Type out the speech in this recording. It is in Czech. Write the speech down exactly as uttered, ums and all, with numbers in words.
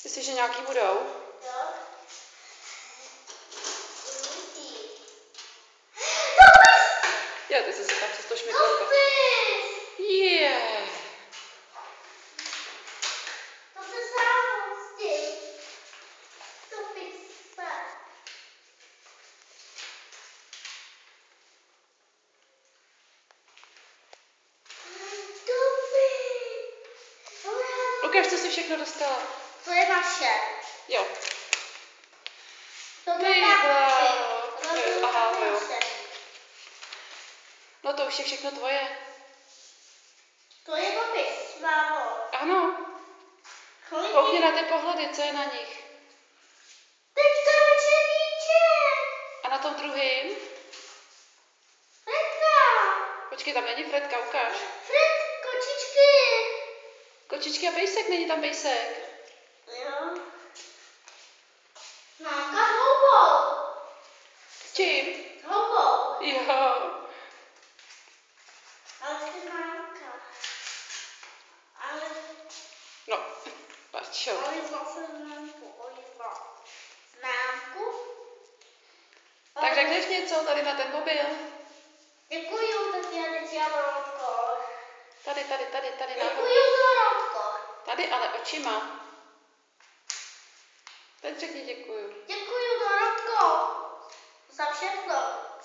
Myslíš, že nějaký budou? Jo. Jo, ty jsi se tam přes to šmiklavka. Je. To se sám pustil. To pizza. Ukaž, co jsi všechno dostala. To je naše. Jo. To Ty je bláho. naše. Aha, jo. No to už je všechno tvoje. To je dopis, mámo. Ano. Koukni na ty pohledy, co je na nich. Teďka večerníček. A na tom druhým? Fredka. Počkej, tam není Fredka, ukáž. Fred, kočičky. Kočičky a pejsek, není tam pejsek. Jo. Mámka s houbou. S čím? S houbou. Jo. Ale ty mámka. Ale, No, pačo. ale zase mámku. Ojizla. Mámku. Tak řekneš něco tady na ten mobil? Děkuju, Tatiana Dělonko. Tady, tady, tady, tady nahoru. Děkuju, Doronko. Tady, ale očima. Teď řekni děkuju. Děkuju, Doronko. Za všechno.